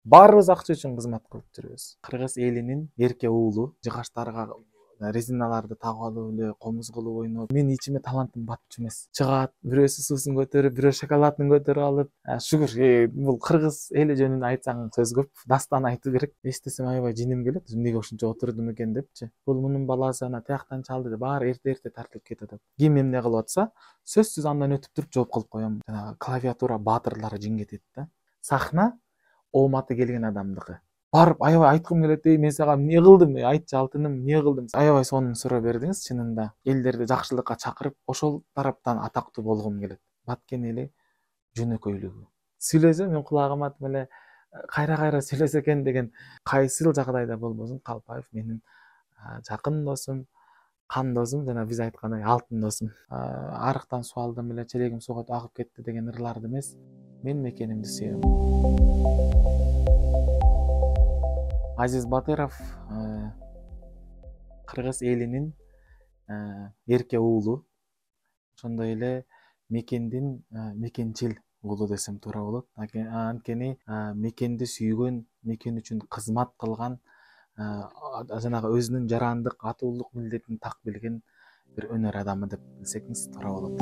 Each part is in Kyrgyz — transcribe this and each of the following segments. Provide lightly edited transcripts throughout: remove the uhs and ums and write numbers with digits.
Баарыбыз акча үчүн кызмат кылып жүрөбүз. Кыргыз элинин эрке уулу жыгачтарга резиналарды тагып алып эле комуз кылып ойноп, менин ичиме талантым батчу эмес. Чыгат, бирөөсү суусун көтөрүп, бирөө шоколадын көтөрүп алып, шүгүр, бул кыргыз эли жөнүндө айтсаң сөз көп, дастан айтуу керек. Эстесем аябай жиним келет, эмнеге ушунча отурдум экен депчи. Бул мунун баласы ана тияктан чалды деп баары эрте тартылып кетип атат. Ким эмне кылып атса, сөзсүз андан өтүп туруп жооп кылып коем. Жанагы клавиатура баатырлары жин кетет да. Сахна ооматы келген адамдыкы. Барып аябай айткым келет, мен сага эмне кылдым, айтчы алтыным, эмне кылдым? Аябай сонун суроо бердиңиз, чынында. Элдерди жакшылыкка чакырып, ошол тараптан атактуу болгум келет. Баткен эли жөнөкөйлүгү. Сүйлөсөм мен кулагыма тим эле кайра сүйлөсө экен деген кайсыл жагдайда болбосун Калпаев менин жакын досум, кан досум, жана биз айткандай алтын досум. Арыктан суу алдым эле, челегим сууга агып кетти деген ырларды эмес, мен мекенимди сүйөм. Азиз Батыров кыргыз элинин эрке уулу, ошондой эле мекендин мекенчил уулу десем туура болот. Анткени мекенди сүйгөн, мекен үчүн кызмат кылган, жанагы өзүнүн жарандык атуулук милдетин так билген бир өнөр адамы деп билсеңиз туура болот.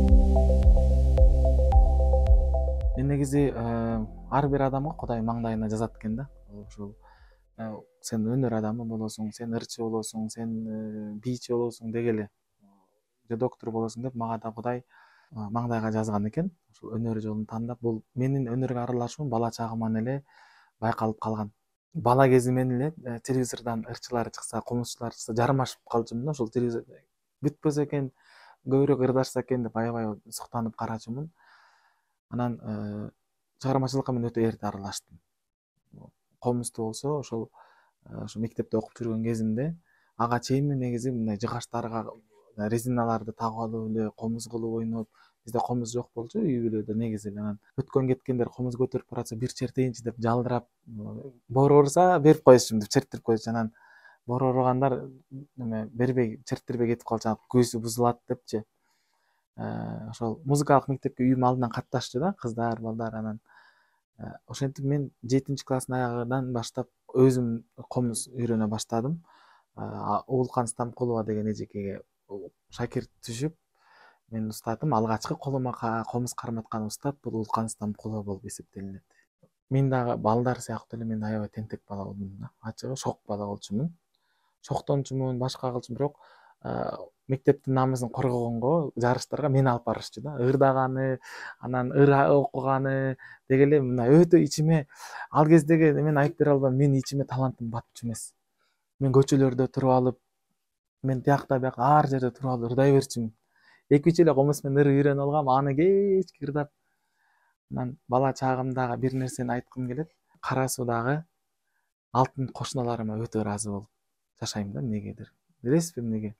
Мен негизи ар бир адамга Кудай маңдайына жазат экен да. Ошол сен өнөр адамы болосуң, сен ырчы болосуң, сен бийчи болосуң дегеле, же доктор болосуң деп мага да Кудай маңдайга жазган экен. Ошол өнөр жолун тандап, бул менин өнөргө аралашуум бала чагыман эле байкалып калган. Бала кезимен эле телевизордон ырчылар чыкса, комузчулар чыкса жармашып калчумун да. Ошол телевизор бүтпөсө экен, көбүрөөк ырдашса экен деп аябай суктанып карачумун. Анан чыгармачылыкка мен өтө эрте аралаштым. Комузду болсо ошол мектепте окуп жүргөн кезимде ага чейинми негизи мындай жыгачтарга резиналарды тагып алып эле комуз кылып ойноп, бизде комуз жок болчу үй бүлөдө негизи. Анан өткөн кеткендер комуз көтөрүп баратса бир чертейинчи деп жалдырап, боор урса берип коесучумун деп черттирип коечу. Анан боор ургандар бербей, черттирбей кетип калчу, күүсү бузулат депчи. Ошол музыкалык мектепке үйүм алдынан катташчу да, кыздар, балдар. Анан ошентип мен 7-класстын аягынан баштап өзүм комуз үйрөнө баштадым. Уулкан Стамкулова деген эжекеге шакирт түшүп, мен устатым. Алгачкы колума комуз карматкан устат бул Уулкан Стамкулова болуп эсептелинет. Мен дагы балдар сыяктуу эле мен аябай тентек бала болдум да. Ачыгы шок бала болчумун. Шоктончумун, башка кылчумун, бирок мектептин намысын коргогонго жарыштарга мени алып барышчу да. Ырдаганы, анан ыр окуганы дегеле мындай өтө ичиме, ал кездеги мен айтып бере албайм, менин ичиме талантым батчу эмес. Мен көчөлөрдө туруп алып, мен тиякта биякта ар жерде туруп алып ырдай берчүмүн. 2-3 эле комуз менен ыр үйрөнүп алгам, аны кечке ырдап. Анан бала чагымдагы бир нерсени айткым келет. Кара Суудагы алтын кошуналарыма өтө ыраазы болуп жашайм да, эмнегедир. Билесизби эмнеге?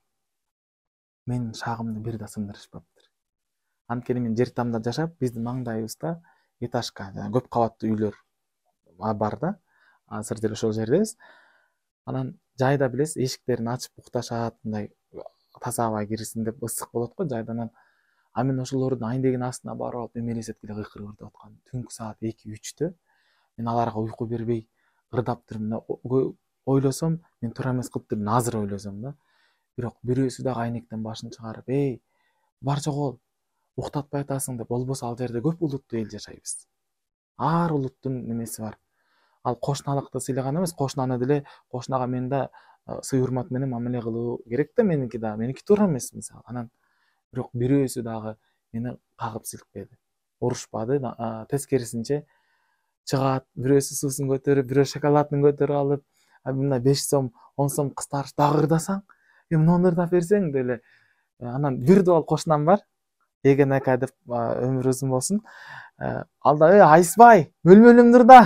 Менин шагымды бир да сындырышпаптыр. Анткени мен жер тамда жашап, биздин маңдайыбызда этажка, көп кабаттуу үйлөр бар да. Азыр деле ошол жердебиз. Анан жайда билесиз, эшиктерин ачып укташат, мындай таза аба кирсин деп, ысык болот го жайда. Анан мен ошолордун айнегинин астына барып алып эме элестетип эле кыйкырып ырдап аткан. Түнкү саат 2-3тө мен аларга уйку бербей ырдаптыр. Ойлосом, мен туура эмес кылыптырмын, азыр ойлосом да. Бирок бирөөсү дагы айнектен башын чыгарып, бар жогол, уктатпай атасың деп, болбосо ал жерде көп улуттуу эл жашайбыз. Ар улуттун немеси бар. Ал кошуналыкты сыйлаган эмес, кошунаны деле, кошунага мен да сый урмат менен мамиле кылуу керек да, меники туура эмес мисалы. Анан бирок бирөөсү дагы мени кагып силкпеди, урушпады, тескерисинче чыгат, бирөөсү суусун көтөрүп, бирөө шоколадын көтөрүп алып, мындай 5 сом, 10 сом кыстарып дагы ырдасаң, муну ырдап берсең деле. Анан бир дубал кошунам бар, Еген ака деп, өмүрү узун болсун. Ал да Айсыбай, мөлмөлүмдү ырда.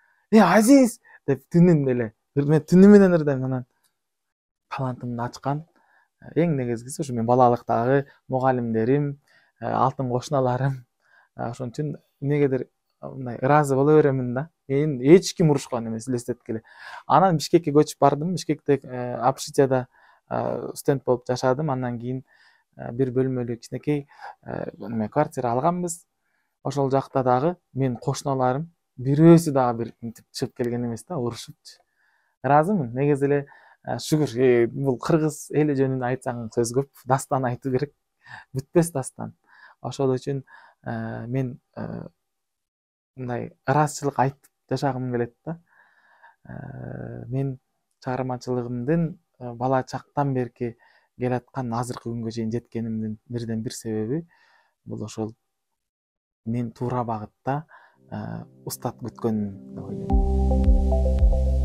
Азиз деп түнүн эле, мен түнү менен ырдайм. Анан талантымды ачкан. Эң негизгиси ушу мен балалыктагы мугалимдерим, алтын кошуналарым, ошон үчүн эмнегедир мындай ыраазы боло беремин да. Мени эч ким урушкан эмес, элестеткиле. Анан Бишкекке көчүп бардым. Бишкекте общежитияда студент болуп жашадым. Андан кийин бир бөлмөлүү кичинекей квартира алганбыз. Ошол жакта дагы менин кошуналарым бирөөсү дагы бир мынтип чыгып келген эмес да, урушупчу. Ыраазымын. Негизи эле шүгүр, бул кыргыз эли жөнүндө айтсаң сөз көп, дастан айтуу керек, бүтпөс дастан. Ошол үчүн мен мындай ыраазычылык айтып жашагым келет да. Мен чыгармачылыгымдын бала чактан берки келаткан азыркы күнгө чейин жеткенимдин бирден бир себеби бул ошол мен туура багытта устат күткөнүм деп ойлойм.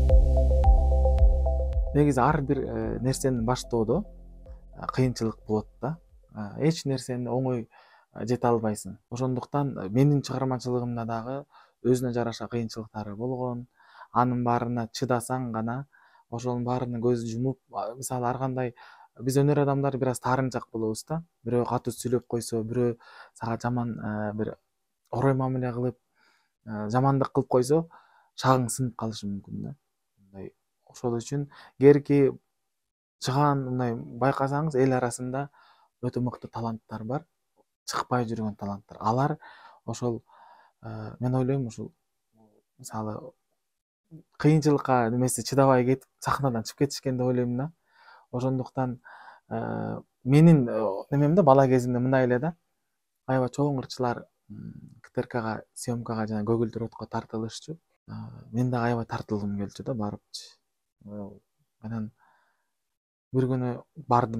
Негизи ар бир нерсенин баштоодо кыйынчылык болот да. Эч нерсени оңой жете албайсың. Ошондуктан менин чыгармачылыгымда дагы өзүнө жараша кыйынчылыктары болгон. Анын баарына чыдасаң гана, ошонун баарына көз жумуп, мисалы ар кандай биз өнөр адамдары бир аз таарынчаак болобуз да. Бирөө катуу сүйлөп койсо, бирөө сага жаман бир орой мамиле кылып, жамандык кылып койсо, шагың сынып калышы мүмкүн да. Мындай ошол үчүн кээрки чыгаан мындай байкасаңыз эл арасында өтө мыкты таланттар бар, чыкпай жүргөн таланттар. Алар ошол мен ойлойм ушул мисалы кыйынчылыкка немеси чыдабай кетип сахнадан чыгып кетишкен деп ойлойм да. Ошондуктан менин немемде бала кезимде мындай эле да. Аябай чоң ырчылар КТРКга съемкага жана көгүлдүр отко тартылышчу. Мен дагы аябай тартылгым келчү да барыпчы. Анан бир күнү бардым.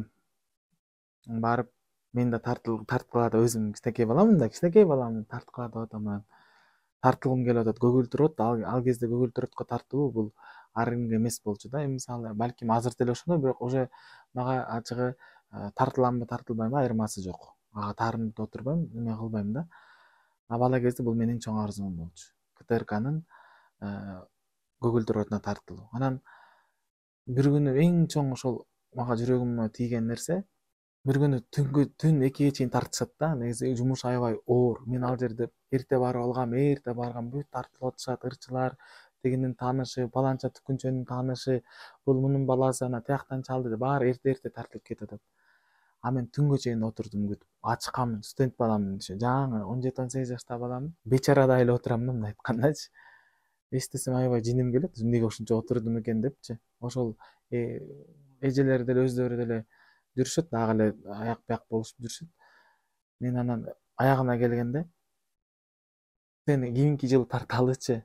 Барып мен да тарткылада өзүм кичинекей баламын да, кичинекей баламын, тарткылада атам. Тартылгым келип атат. Көгүлдүр от, ал кезде көгүлдүр отко тартылуу бул ар кимге эмес болчу да. Мисалы балким азыр деле ошондой, бирок уже мага ачыгы тартыламбы, тартылбаймбы айырмасы жок. Ага таарынып отурбайм, эме кылбайм да. Бала кезде бул менин чоң арзуум болчу. КТРКнын көгүлдүр отуна тартылуу. Анан бир күнү эң чоң ошол мага жүрөгүмө тийген нерсе, бир күнү түн 2-ге чейин тартышат да. Негизи жумуш аябай оор. Мен ал жерде эрте барып алгам, эрте баргам, бүт тартылып атышат ырчылар, тигинин таанышы, паланча түкүнчөнүн таанышы, бул мунун баласы, ана тияктан чалды деп баары эрте тартылып кетип атат. А мен түнгө чейин отурдум күтүп. Ачканмын, студент баламын, жаңы 17-18 жаштагы баламын. Бечарадай эле отурам да, мындай айткандачы. Эстесем аябай жиним келет, эмнеге ушунча отурдум экен депчи. Ошол эжелер деле өздөрү деле жүрүшөт, дагы эле аяк бияк болушуп жүрүшөт. Мен анан аягына келгенде сени кийинки жылы тарталычы,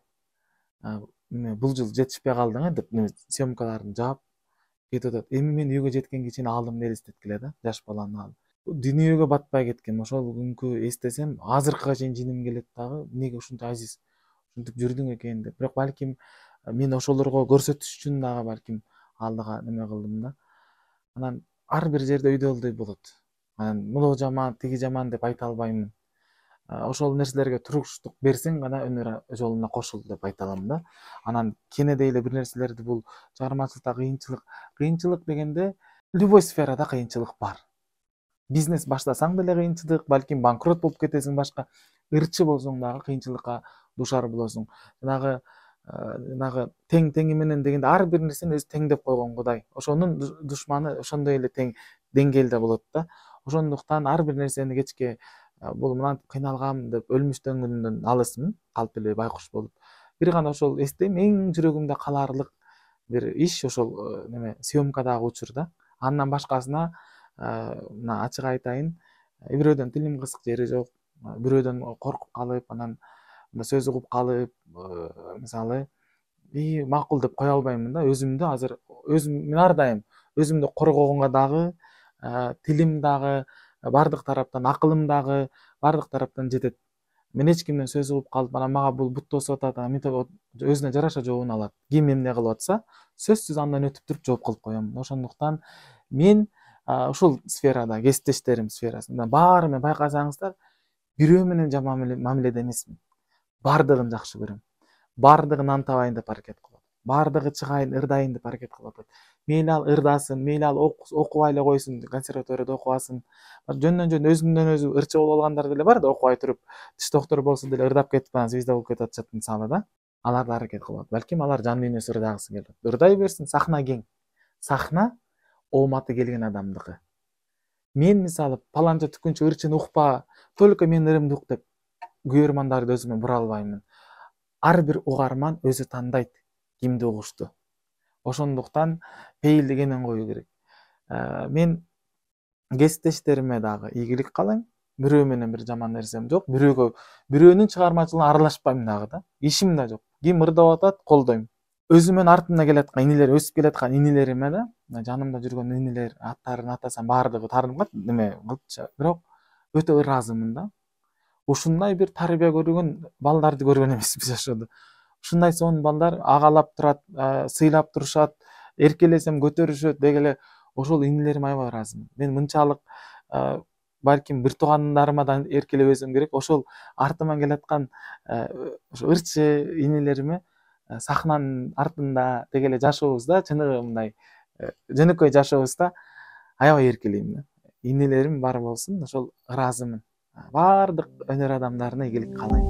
бул жыл жетишпей калдың деп съемкаларын жаап кетип атат. Эми мен үйгө жеткенге чейин аалымды элестеткиле да, жаш баланын аалы. Дүйнөгө батпай кеткем. Ошол күнкү эстесем, азыркыга чейин жиним келет дагы. Эмнеге ушунча азиз, ушинтип жүрдүң экен деп. Бирок балким мен ошолорго көрсөтүш үчүн дагы балким алдыга неме кылдым да. Анан ар бир жерде үйдөлдөй болот. Анан могу жаман, тиги жаман деп айта албаймын. Ошол нерселерге туруктук берсең гана өнөр жолуна кошул деп айта алам да. Анан кенедей эле бир нерселерди бул чыгармачылыкта кыйынчылык дегенде любой сферада кыйынчылык бар. Бизнес баштасаң деле кыйынчылык, балким банкрот болуп кетесиң, башка ырчы болсоң дагы кыйынчылыкка душар болосуң. Жанагы тең теңи менен дегенде ар бир нерсени өзү тең деп койгон Кудай. Ошонун душманы ошондой эле тең деңгээлде болот да. Ошондуктан ар бир нерсени кечке бул мынантип кыйналгам деп өлмүштөнгөндөн алысмын, калп эле байкуш болуп. Бир гана ошол эстейм, эң жүрөгүмдө калаарлык бир иш ошол неме съемкадагы учур да. Андан башкасына мына ачык айтайын, бирөөдөн тилим кысык жери жок, бирөөдөн коркуп калып, анан сөз угуп калып, мисалы макул деп кое албаймын да. Өзүмдү азыр мен ар дайым өзүмдү коргогонго дагы, тилим дагы, бардык тараптан акылым дагы бардык тараптан жетет. Мен эч кимден сөз угуп калып, анан мага бул бут тосуп атат, анан өзүнө жараша жообун алат. Ким эмне кылып атса, сөзсүз андан өтүп туруп жооп кылып коем. Ошондуктан мен ушул сферада, кесиптештерим сферасында баары менен байкасаңыздар, бирөө менен жаман мамиледе эмесмин. Бардыгын жакшы көрөм. Бардыгын антабайын деп аракет кылып атат. Бардыгы чыгайын, ырдайын деп аракет кылып атат. Мейли ал ырдасын, мейли ал окубай эле койсун, консерваторияда окубасын. Жөндөн жөн өзүнөн өзү ырчы болуп алгандар деле бар да, окубай туруп, тиш доктуру болсо деле ырдап кетип анан звезда болуп кетип атышат мисалы да. Алар да аракет кылып атат. Балким алар жан дүйнөсү ырдагысы келип атат. Ырдай берсин, сахна кең. Сахна ооматы келген адамдыкы. Мен мисалы паланча түкүнчө ырчыны укпа, только менин ырымды ук деп көрөрмандарды өзүмө бура албаймын. ар бир угарман өзү тандайт кимди угушту. Ошондуктан пейилди кенен коюу керек. Мен кесиптештериме дагы ийгилик каалайм. Бирөө менен бир жаман нерсем жок. Бирөөнүн чыгармачылыгына аралашпайм дагы да. Ишим да жок. Ким ырдап атат, колдойм. Өзүмөн артымда келаткан инилер, өсүп келаткан инилериме да, жанымда жүргөн инилер, аттарын атасам баардыгы таарынып калат, неме кылыпчы. Бирок өтө ыраазымын да. Ушундай бир тарбия көргөн балдарды көргөн эмеспиз жашоодо. Ушундай сонун балдар агалап турат, сыйлап турушат, эркелесем көтөрүшөт дегеле ошол инилериме аябай ыраазымын. Мен мынчалык балким бир туугандарыма да эркелебесем керек, ошол артыман келаткан ошо ырчы инилериме сахнанын артында дегеле жашообузда чыныгы мындай жөнөкөй жашообузда аябай эркелейм да. Инилерим бар болсун, ошол ыраазымын. Баардык өнөр адамдарына ийгилик каалайм.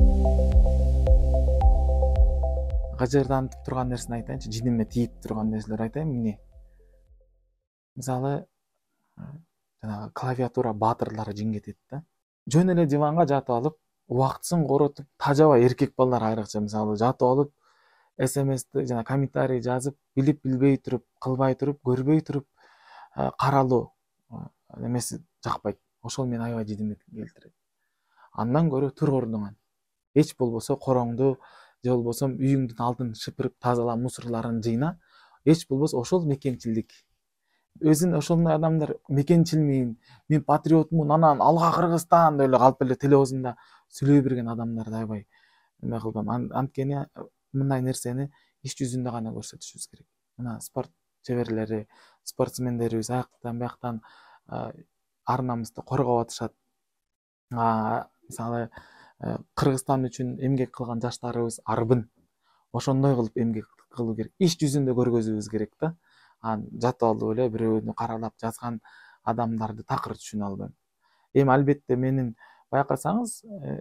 Гыжырдантып турган нерсени айтайынчы, жиниме тийип турган нерселерди айтайын. Эмне? Мисалы, жанагы клавиатура баатырлары жин кетет да. Жөн эле диванга жатып алып, убактысын коротуп, тажабай эркек балдар айрыкча мисалы жатып алып, СМСти жана комментарий жазып, билип билбей туруп, кылбай туруп, көрбөй туруп каралуу немеси жакпайт. Ошол мени аябай жиниме келтирет. Андан көрө тур ордуңан. Эч болбосо короңду же болбосо үйүңдүн алдын шыпырып тазала, мусорларын жыйна. Эч болбосо ошол мекенчилдик. Өзүн ошондой адамдар мекенчилмин, мен патриотмун, анан алга Кыргызстан деп эле калып эле телевизионда сүйлөй берген адамдарды аябай эме кылбайм. Анткени мындай нерсени иш жүзүндө гана көрсөтүшүбүз керек. Мына спорт чеберлери, спортсмендерибиз аяктан бияктан ар намысты коргоп атышат. Мисалы, Кыргызстан үчүн эмгек кылган жаштарыбыз арбын. Ошондой кылып эмгек кылуу керек. Иш жүзүндө көргөзүүбүз керек да. Жатып алып эле бирөөнү каралап жазган адамдарды такыр түшүнө албайм. Эми албетте менин байкасаңыз,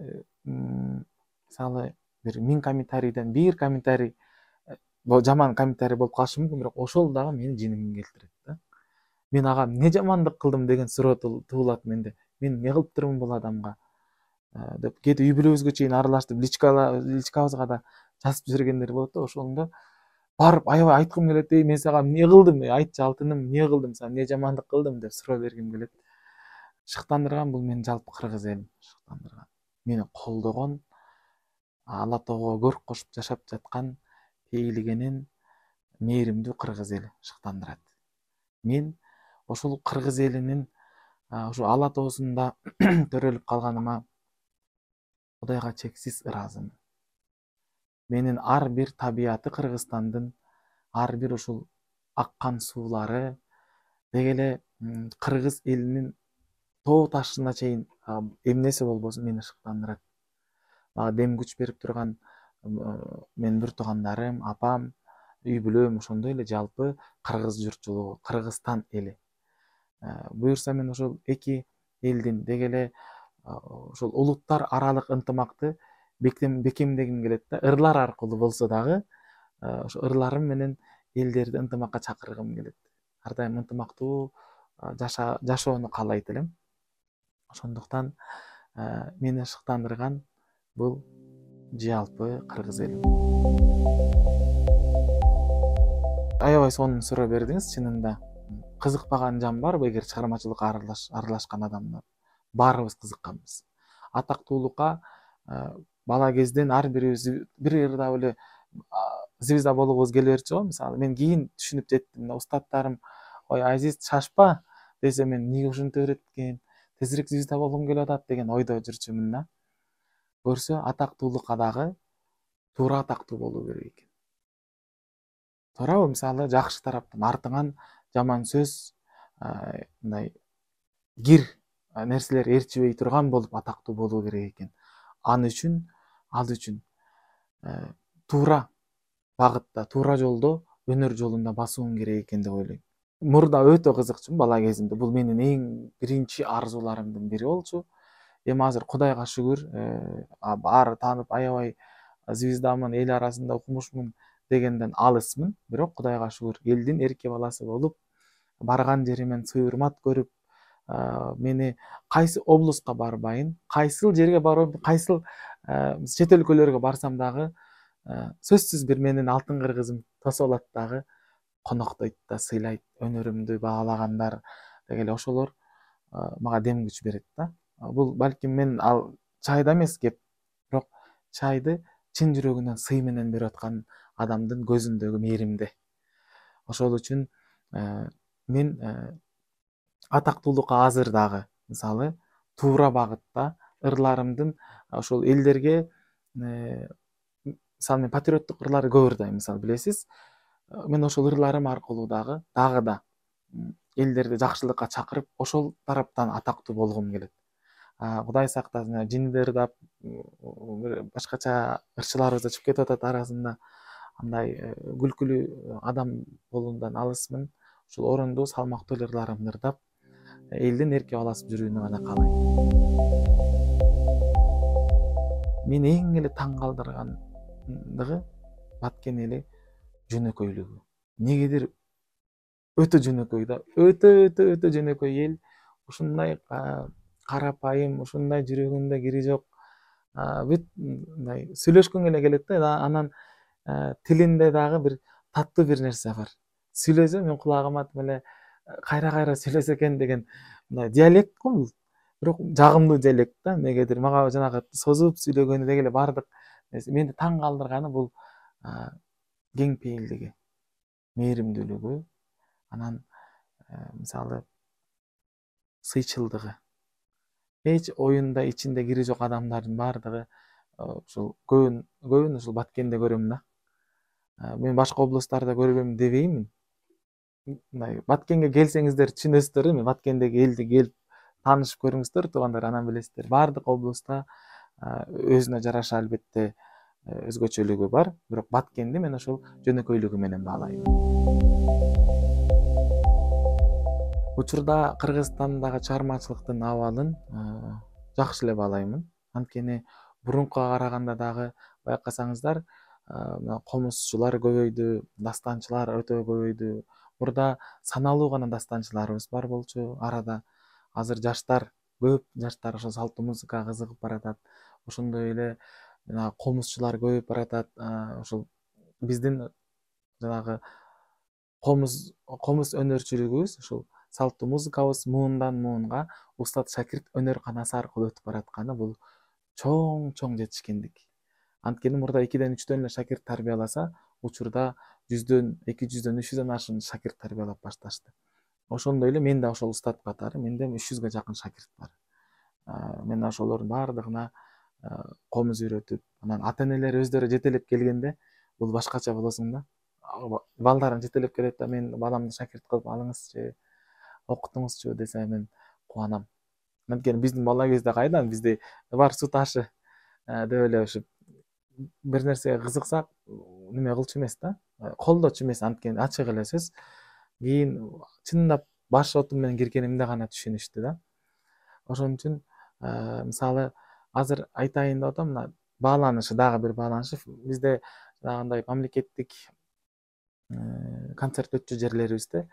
мисалы бир 1000 комментарийден бир комментарий жаман комментарий болуп калышы мүмкүн, бирок ошол дагы менин жинимге келтирет да. Мен ага эмне жамандык кылдым деген суроо туулат менде. Мен эмне кылыптырмын бул адамга деп кээде үй бүлөбүзгө чейин аралаштырып, личкабызга да жазып жибергендер болот да. Ошондо барып аябай айткым келет, мен сага эмне кылдым, айтчы алтыным, эмне кылдым, сага эмне жамандык кылдым деп суроо бергим келет. Шыктандырган бул менин жалпы кыргыз элим шыктандырган. Мени колдогон, Ала тоого көрк кошуп жашап жаткан пейилигенин мээримдүү кыргыз эли шыктандырат. Мен ошол кыргыз элинин ошо ала тоосунда төрөлүп калганыма Кудайга чексиз ыраазымын. Менин ар бир табияты Кыргызстандын, ар бир ушул аккан суулары дегеле кыргыз элинин тоо ташына чейин эмнеси болбосун мени шыктандырат. Дем күч берип турган менин бир туугандарым, апам, үй бүлөм, ошондой эле жалпы кыргыз журтчулугу, Кыргызстан эли. Буюрса мен ошол эки элдин дегеле ошол улуттар аралык ынтымакты бекемдегим келет да. Ырлар аркылуу болсо дагы ошо ырларым менен элдерди ынтымакка чакыргым келет. Ар дайым ынтымактуу жашоону каалайт элем. Ошондуктан мени шыктандырган бул жалпы кыргыз элим. Аябай сонун суроо бердиңиз, чынында. Кызыкпаган жан барбы эгер чыгармачылыкка аралашкан адамдар? Баарыбыз кызыкканбыз. Атактуулукка бала кезден ар бирибиз бир ырдап эле звезда болгубуз келе берчү го. Мисалы мен кийин түшүнүп жеттим да, устаттарым ой Азиз шашпа десе мен эмнеге ушинтип öğretкен, тезирээк звезда болгум келип атат деген ойдо жүрчүмүн да. Көрсө атактуулукка дагы туура атактуу болуу керек экен. Туурабы? Мисалы жакшы тараптан артыңан жаман сөз, мындай кир нерселер ээрчибей турган болуп атактуу болуу керек экен. Ал үчүн туура багытта, туура жолдо, өнөр жолунда басуум керек экен деп ойлойм. Мурда өтө кызыкчумун бала кезимде. Бул менин эң биринчи арзууларымдын бири болчу. Эми азыр Кудайга шүгүр, баары таанып аябай звездамын, эл арасында укмушмун дегенден алысмын. Бирок Кудайга шүгүр, элдин эрке баласы болуп, барган жеримен сый урмат көрүп, мени кайсы облустка барбайын, кайсыл жерге барып, кайсыл чет өлкөлөргө барсам дагы сөзсүз бир менин алтын кыргызым тосуп алат дагы, коноктойт да, сыйлайт, өнөрүмдү баалагандар деги эле ошолор мага дем күч берет да. Бул балким мен ал чайда эмес кеп, бирок чайды чын жүрөгүнөн сый менен берип аткан адамдын көзүндөгү мээримде. Ошол үчүн мен атактуулукка азыр дагы, мисалы, туура багытта ырларымдын ошол элдерге, мисалы мен патриоттук ырларды көп ырдайм, мисалы билесиз. Мен ошол ырларым аркылуу дагы да элдерди жакшылыкка чакырып, ошол тараптан атактуу болгум келет. Кудай сактасын, жинди ырдап, башкача ырчыларыбыз да чыгып кетип атат арасында. Андай күлкүлүү адам болуудан алысмын. Ушул орондуу, салмактуу ырларымды ырдап, элдин эрке баласы жүрүүнү гана каалайм. Мени эң эле таң калтыргандыгы Баткен эли жөнөкөйлүгү. Негедир өтө жөнөкөй да, өтө жөнөкөй эл. Ушундай карапайым, ушундай жүрөгүндө кири жок, бүт мындай сүйлөшкүң эле келет да. Анан тилинде дагы бир таттуу бир нерсе бар. Сүйлөсө мен кулагыма тим эле кайра сүйлөсө экен деген мындай диалект го бул. Бирок жагымдуу диалект да. Негедир мага жанагы созуп сүйлөгөнү деги эле баардык мени таң калтырганы бул кең пейилдиги, мээримдүүлүгү, анан мисалы сыйчылдыгы. Эч оюнда ичинде кири жок адамдардын баардыгы ушул көбүн ушул Баткенде көрөм да. Мен башка областтарда көрбөйм дебеймин. Мындай Баткенге келсеңиздер түшүнөсүздөр, эми Баткендеги элди келип таанышып көрүңүздөр, туугандар, анан билесиздер. Баардык областта өзүнө жараша албетте өзгөчөлүгү бар, бирок Баткенди мен ошол жөнөкөйлүгү менен баалайм. Учурда Кыргызстандагы чыгармачылыктын абалын жакшы эле баалаймын. Анткени мурункуга караганда дагы байкасаңыздар, комузчулар көбөйдү, дастанчылар өтө көбөйдү. Мурда саналуу гана дастанчыларыбыз бар болчу арада. Азыр жаштар, көп жаштар ошо салттуу музыкага кызыгып баратат. Ошондой эле комузчулар көбөйүп баратат. Ошол биздин жанагы комуз өнөрчүлүгүбүз, ушул салттуу музыкабыз муундан муунга устат шакирт өнөр канасы аркылуу өтүп баратканы бул чоң жетишкендик. Анткени мурда 2-3 эле шакирт тарбияласа, учурда 100дөн, 200дөн, 300дөн ашык шакирт тарбиялап башташты. Ошондой эле мен да ошол устат катары, менде 300га жакын шакирт бар. Мен ошолордун баардыгына комуз үйрөтүп, анан ата-энелер өздөрү жетелеп келгенде, бул башкача болосуң да. Балдарым жетелеп келет да, мен баламды шакирт кылып алыңызчы, окутуңузчу десе мен кубанам. Анткени биздин бала кезде кайдан, бизде бар суу ташы деп эле ушуп бир нерсеге кызыксак, неме кылчу эмес да, колдочу эмес, анткени ачык эле сөз. Кийин чындап баш отум менен киргенимде гана түшүнүштү да. Ошон үчүн мисалы азыр айтайын деп атам, мына бааланышы, дагы бир бааланышы, бизде жанагындай мамлекеттик концерт өтчү жерлерибизде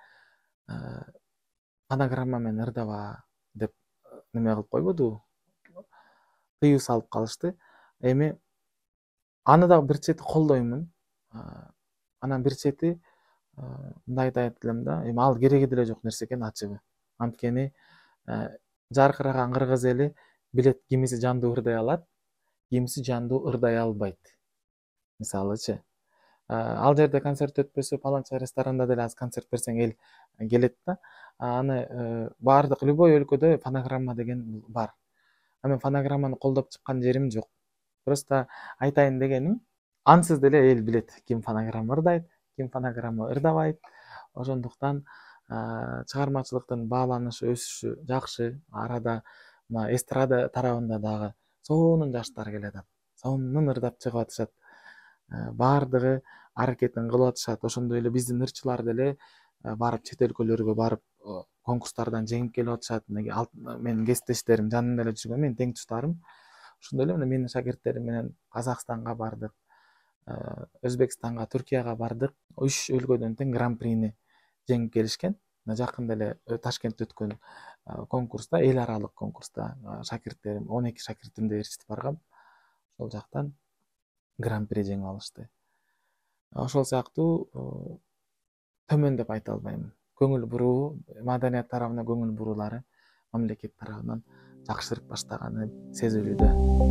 фонограмма менен ырдаба деп неме кылып койбодубу, тыюу салып калышты. Эми аны да бир чети колдоймун, анан бир чети мындай айтат элем да, эми ал кереги деле жок нерсе экен, ачыгы. Анткени жаркыраган кыргыз эли билет, кимиси жандуу ырдай алат, кимиси жандуу ырдай албайт. Мисалычы, ал жерде концерт өтпөсө, паланча ресторанда деле азыр концерт берсең эл келет да. Аны баардык любой өлкөдө фонограмма деген бар. Мен фонограмманы колдоп чыккан жерим жок. Просто айтайын дегеним, ансыз деле эл билет ким фонограмма ырдайт, ким фонограмма ырдабайт. Ошондуктан чыгармачылыктын бааланышы, өсүшү жакшы. Арада мына эстрада тарабында дагы сонун жаштар келатат, сонун ырдап чыгып атышат. Баардыгы аракетин кылып атышат. Ошондой эле биздин ырчылар деле барып чет өлкөлөргө барып конкурстардан жеңип келип атышат. Менин кесиптештерим жанымда эле жүргөн, менин теңтуштарым. Ошондой эле менин шакирттерим менен Казакстанга бардык, Өзбекстанга, Түркияга бардык. 3 өлкөдөн тең гран-прини жеңип келишкен. Жакында эле Ташкентте өткөн конкурста, эл аралык конкурста шакирттерим, 12 шакиртимди ээрчитип баргам. Ошол жактан гран-при жеңип алышты. Ошол сыяктуу төмөн деп айта албайм. Көңүл буруу, маданият тарабынан көңүл буруулары мамлекет тарабынан жакшырып баштаганы сезилүүдө.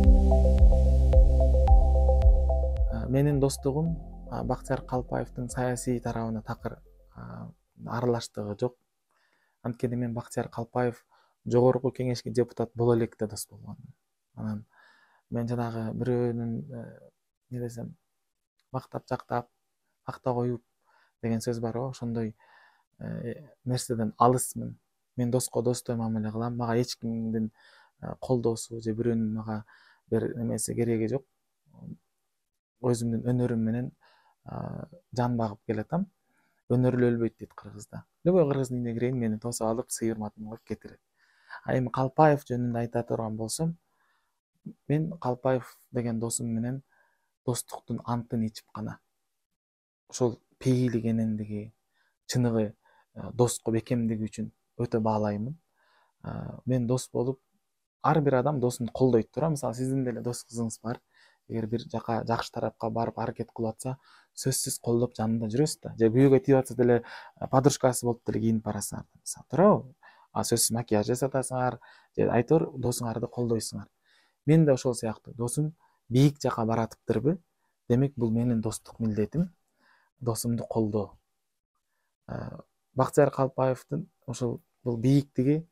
Менин достугум Бактияр Калпаевдин саясий тарабына такыр аралаштыгы жок. Анткени мен Бактияр Калпаев жогорку кеңешке депутат боло электе дос болгонмун. Анан мен жанагы бирөөнүн не десем мактап жактап акта коюп деген сөз барбы, ошондой нерседен алысмын. Мен доско достой мамиле кылам. Мага эч кимдин колдоосу же бирөөнүн мага бир немеси кереги жок. Өзүмдүн өнөрүм менен жан багып келатам. Өнөрлүү өлбөйт дейт кыргызда. Любой кыргыздын үйүнө кирейин, мени тосуп алып, сый урматын коюп кетирет. Эми Калпаев жөнүндө айта турган болсом, мен Калпаев деген досум менен достуктун антын ичип гана, ошол пейилик энендиги, чыныгы доско бекемдиги үчүн өтө баалаймын. Мен дос болуп, ар бир адам досун колдойт туура. Мисалы, сиздин деле дос кызыңыз бар. Эгер бир жака жакшы тарапка барып аракет кылып атса, сөзсүз колдоп жанында жүрөсүз да. Же күйөөгө тийип атса деле подружкасы болуп деле кийинип барасыңар, мисалы, туурабы? Сөзсүз макияж жасатасыңар, же айтор досуңарды колдойсуңар. Мен да ошол сыяктуу. Досум бийик жака баратыптырбы? Демек, бул менин достук милдетим, досумду колдоо. Бактияр Калпаевдин ошол бул бийиктиги,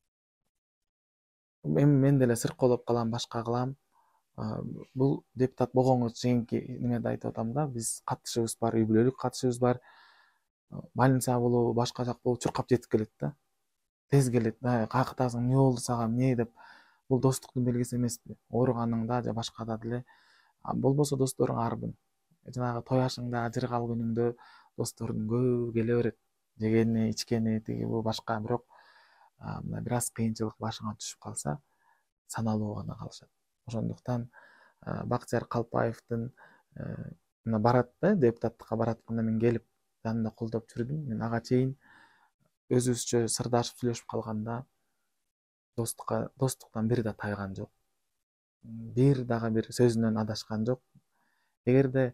мен деле сыркоолоп калам, башка кылам. Бул депутат болгонго чейинки немеде айтып атам да, биз катышыбыз бар, үй бүлөлүк катышыбыз бар. Больница болобу, башка жак болобу чуркап жетип келет да. Тез келет. Каяктасың, эмне болду сага, эмне деп. Бул достуктун белгиси эмеспи? Ооруганыңда же башкада деле болбосо досторуң арбын. Жанагы той ашыңда, ажыргал күнүңдө достордун көбү келе берет. Жегени, ичкени, тиги бул башка, бирок мына бир аз кыйынчылык башыңа түшүп калса, саналуу гана калышат. Ошондуктан Бактияр Калпаевдин мына барат да, депутаттыкка баратканда мен келип жанында колдоп жүрдүм. Мен ага чейин өзүбүзчө сырдашып сүйлөшүп калганда достуктан бир да тайган жок. Бир дагы бир сөзүнөн адашкан жок. Эгерде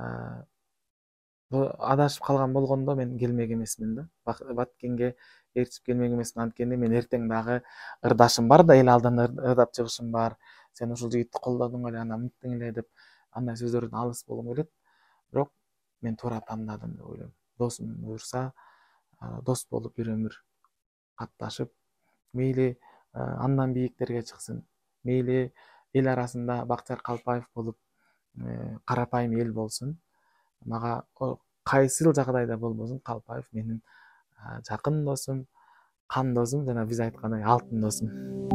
адашып калган болгондо мен келмек эмесмин да. Баткенге ээрчип келмек эмесмин. Анткени мен эртең дагы ырдашым бар да, эл алдында ырдап чыгышым бар. Сен ушул жигитти колдодуң эле, анан мынттың эле деп, андай сөздөрдөн алыс болгум келет. Бирок мен туура тандадым деп ойлойм. Досум буюрса, дос болуп бир өмүр катташып, мейли андан бийиктерге чыксын, мейли эл арасында Бактияр Калпаев болуп карапайым эл болсун. Мага кайсыл жагдайда болбосун, Калпаев менин жакын досум, кан досум, жана биз айткандай алтын досум.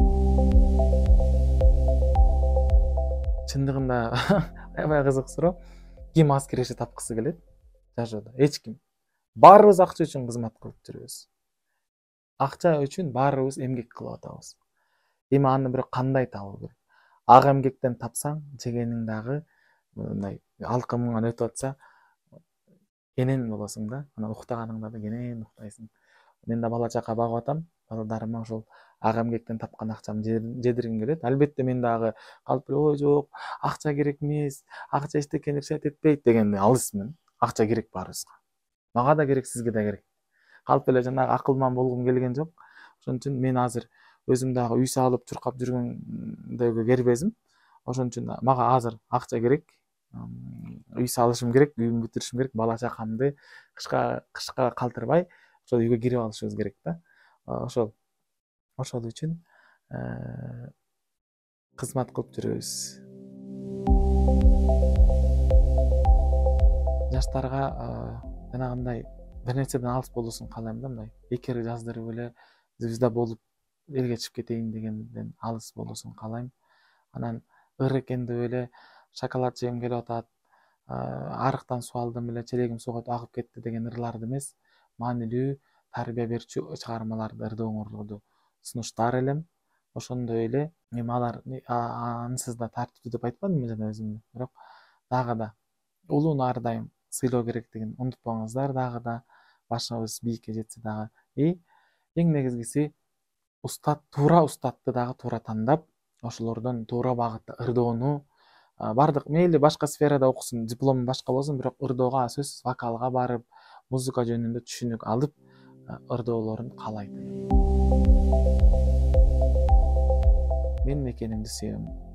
Чындыгында аябай кызык суроо. Ким аз киреше тапкысы келет жашоодо? Эч ким. Баарыбыз акча үчүн кызмат кылып жүрөбүз. Акча үчүн баарыбыз эмгек кылып атабыз. Эми аны бирок кандай табуу керек? Ак эмгектен тапсаң, жегениң дагы мындай алкымыңан өтүп атса, кенен болосуң да. Анан уктаганыңда да кенен уктайсың. Мен да бала чака багып атам. Балдарыма ошол ак эмгектен тапкан акчамды жедиргим келет. Албетте мен дагы калп эле, ой жок, акча керек эмес, акча эчтекени решать этпейт дегенде алысмын. Акча керек баарыбызга. Мага да керек, сизге да керек. Калп эле жанагы акылман болгум келген жок. Ошон үчүн мен азыр өзүм дагы үй салып чуркап жүргөндөгү кербезим. Ошон үчүн мага азыр акча керек. Үй салышым керек, үйүмдү бүтүрүшүм керек, бала чакамды кышка калтырбай ошол үйгө кирип алышыбыз керек да. Ошол үчүн кызмат кылып жүрөбүз. Жаштарга жанагындай бир нерседен алыс болуусун каалайм да, мындай бекер жаздырып эле бизде болуп элге чыгып кетейин дегенден алыс болуусун каалайм. Анан ыр экен деп эле шоколад жегим келип атат, арыктан суу алдым эле, челегим сууга агып кетти деген ырларды эмес, маанилүү, тарбия берчү чыгармаларды, ырдооңорду сунуштар элем. Ошондой эле эми алар ансыз да тартиптүү деп айтпадымбы жана өзүмдү, бирок дагы да улууну ар дайым сыйлоо керектигин унутпаңыздар. Дагы да башыбыз бийикке жетсе дагы эң негизгиси туура устатты дагы туура тандап, ошолордон туура багытта ырдоону бардык мейли башка сферада окусун, диплому башка болсун, бирок ырдоого сөзсүз вокалга барып, музыка жөнүндө түшүнүк алып ырдоолорун каалайт элем. Мен мекенимди сүйөм.